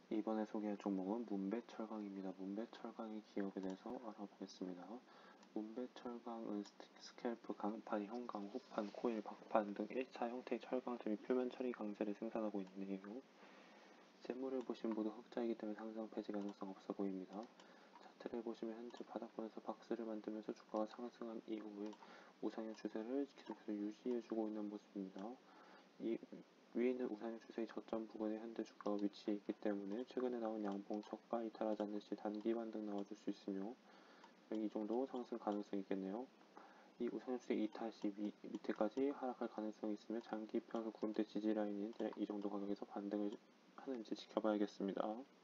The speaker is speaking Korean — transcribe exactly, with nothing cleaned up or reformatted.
이번에 소개할 종목은 문배철강입니다. 문배철강의 기업에 대해서 알아보겠습니다. 문배철강은 스캘프, 강판, 형강, 호판, 코일, 박판 등 일 차 형태의 철강들 및 표면 처리 강제를 생산하고 있네요. 재물을 보시면 모두 흑자이기 때문에 상승 폐지 가능성 없어 보입니다. 차트를 보시면 현재 바닥권에서 박스를 만들면서 주가가 상승한 이후에 우상향 추세를 계속해서 유지해주고 있는 모습입니다. 이 위에 있는 우상향 추세의 저점 부근에 현재 주가가 위치해 있기 때문에 최근에 나온 양봉 저가 이탈하지 않는 시 단기 반등 나와줄 수 있으며 이 정도 상승 가능성이 있겠네요. 이 우상향 추세 이탈 시 위, 밑에까지 하락할 가능성이 있으며 장기 평균 구름대 지지 라인인 이 정도 가격에서 반등을 하는지 지켜봐야겠습니다.